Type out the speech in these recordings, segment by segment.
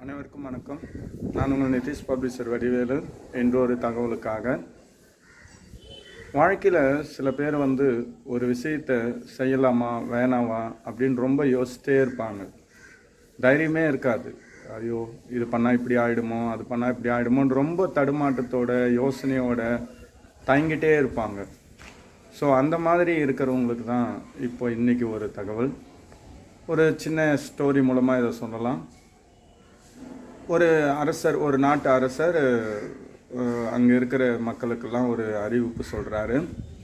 அனைவருக்கும் வணக்கம். நான் உங்கள் நிதிஷ் பப்ளிஷர் வடிவேலு. இன்று ஒரு தகவலுக்காக, வாழ்க்கையில் சில பேர் ஒரு விஷயத்தை செய்யலாமா வேணாமா அப்படின்னு ரொம்ப யோசிச்சிட்டே இருப்பாங்க. தைரியமே இருக்காது. ஐயோ இது பண்ணால் இப்படி ஆகிடுமோ, அது பண்ணால் இப்படி ஆகிடுமோன்னு ரொம்ப தடுமாட்டத்தோட யோசனையோட தயங்கிட்டே இருப்பாங்க. ஸோ அந்த மாதிரி இருக்கிறவங்களுக்கு தான் இப்போ இன்றைக்கி ஒரு தகவல், ஒரு சின்ன ஸ்டோரி மூலமாக இதை சொல்லலாம். ஒரு அரசர், ஒரு நாட்டு அரசர் அங்கே இருக்கிற மக்களுக்கெல்லாம் ஒரு அறிவிப்பு சொல்கிறாரு.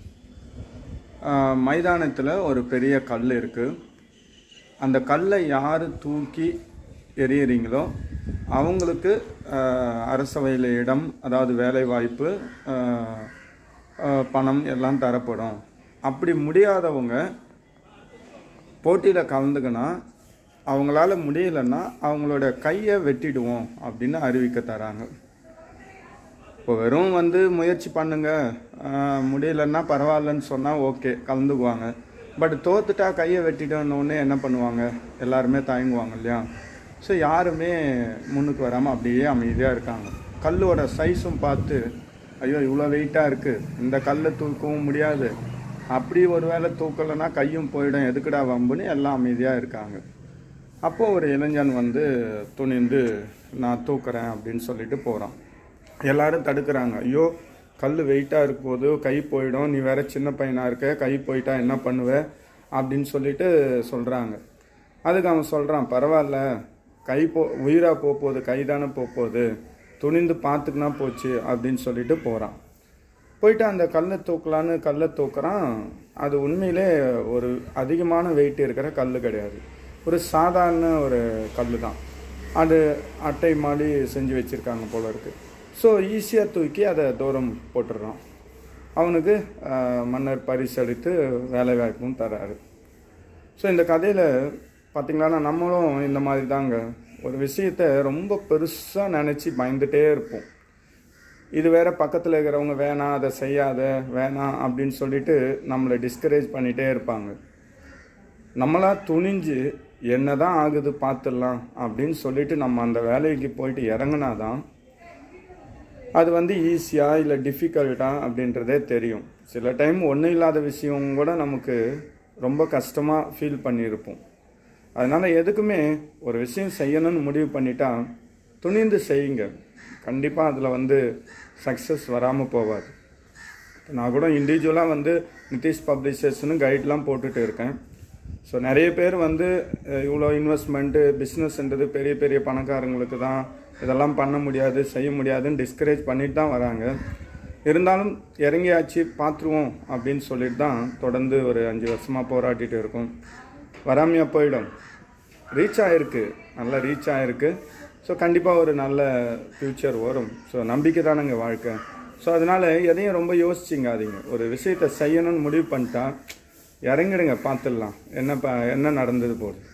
மைதானத்தில் ஒரு பெரிய கல் இருக்குது. அந்த கல்லை யார் தூக்கி எறியறீங்களோ அவங்களுக்கு அரசவையில் இடம், அதாவது வேலை வாய்ப்பு, பணம் எல்லாம் தரப்படும். அப்படி முடியாதவங்க போட்டியில் கலந்துக்கினா, அவங்களால முடியலன்னா அவங்களோட கையை வெட்டிடுவோம் அப்படின்னு அறிவிக்க தராங்க. இப்போ வெறும் முயற்சி பண்ணுங்க, முடியலன்னா பரவாயில்லன்னு சொன்னால் ஓகே, கலந்துக்குவாங்க. பட் தோத்துட்டா கையை வெட்டிட்டோன்னே என்ன பண்ணுவாங்க? எல்லாருமே தயங்குவாங்க இல்லையா? ஸோ யாருமே முன்னுக்கு வராமல் அப்படியே அமைதியாக இருக்காங்க. கல்லோட சைஸும் பார்த்து, ஐயோ இவ்வளோ வெயிட்டாக இருக்குது, இந்த கல்லை தூக்கவும் முடியாது, அப்படி ஒரு வேளை தூக்கலைன்னா கையும் போயிடும், எதுக்குடா வம்புன்னு எல்லாம் அமைதியாக இருக்காங்க. அப்போது ஒரு இளைஞன் துணிந்து நான் தூக்குறேன் அப்படின்னு சொல்லிட்டு போகிறான். எல்லோரும் தடுக்கிறாங்க. ஐயோ கல் வெயிட்டாக இருக்கும்போது கை போயிடும், நீ வேற சின்ன பையனாக இருக்க, கை போயிட்டா என்ன பண்ணுவ அப்படின்னு சொல்லிட்டு சொல்கிறாங்க. அதுக்கு அவன் சொல்கிறான், பரவாயில்ல, உயிராக போகுது, கை தானே போகுது, துணிந்து பார்த்துக்குனா போச்சு அப்படின்னு சொல்லிட்டு போகிறான். போயிட்டு அந்த கல்லை தூக்குறான். அது உண்மையிலே ஒரு அதிகமான வெயிட் இருக்கிற கல் கிடையாது, ஒரு சாதாரண ஒரு கல் தான். அது அட்டை மாதிரி செஞ்சு வச்சுருக்காங்க போல இருக்குது. ஸோ ஈஸியாக தூக்கி அதை தூரம் போட்டுடுறான். அவனுக்கு மன்னர் பரிசளித்து வேலை வாய்ப்பும் தராரு. ஸோ இந்த கதையில் பார்த்திங்களா, நம்மளும் இந்த மாதிரி தாங்க ஒரு விஷயத்தை ரொம்ப பெருசாக நினச்சி பயந்துகிட்டே இருப்போம். இது வேறு பக்கத்தில் இருக்கிறவங்க வேணாம், அதை செய்யாத, வேணாம் அப்படின்னு சொல்லிட்டு நம்மளை டிஸ்கரேஜ் பண்ணிகிட்டே இருப்பாங்க. நம்மளா துணிஞ்சு என்ன தான் ஆகுது பார்த்துடலாம் அப்படின்னு சொல்லிட்டு நம்ம அந்த வேலைக்கு போயிட்டு இறங்கினா தான் அது ஈஸியாக இல்லை டிஃபிகல்ட்டாக அப்படின்றதே தெரியும். சில டைம் ஒன்றும் இல்லாத விஷயம் கூட நமக்கு ரொம்ப கஷ்டமாக ஃபீல் பண்ணியிருப்போம். அதனால் எதுக்குமே ஒரு விஷயம் செய்யணும்னு முடிவு பண்ணிட்டா துணிந்து செய்யுங்க. கண்டிப்பாக அதில் சக்ஸஸ் வராமல் போகாது. நான் கூட இண்டிவிஜுவலாக நிதிஷ் பப்ளிஷர்ஸ்னு கைட்லாம் போட்டுட்டு இருக்கேன். ஸோ நிறைய பேர் இவ்வளோ இன்வெஸ்ட்மெண்ட்டு, பிஸ்னஸ்ன்றது பெரிய பெரிய பணக்காரங்களுக்கு தான், இதெல்லாம் பண்ண முடியாது, செய்ய முடியாதுன்னு டிஸ்கரேஜ் பண்ணிட்டு தான் வராங்க. இருந்தாலும் இறங்கியாச்சு, பார்த்துருவோம் அப்படின்னு சொல்லிட்டு தான் தொடர்ந்து ஒரு 5 வருஷமாக போராட்டிகிட்டு இருக்கோம். வராமையாக போயிடும். ரீச் ஆகிருக்கு, நல்லா ரீச் ஆகிருக்கு. ஸோ கண்டிப்பாக ஒரு நல்ல ஃப்யூச்சர் வரும். ஸோ நம்பிக்கை தானேங்க வாழ்க்கை. ஸோ அதனால் எதையும் ரொம்ப யோசிச்சிங்காதீங்க. ஒரு விஷயத்தை செய்யணும்னு முடிவு பண்ணிட்டா இறங்கிடுங்க, பார்த்துடலாம் என்ன நடந்தது போகுது.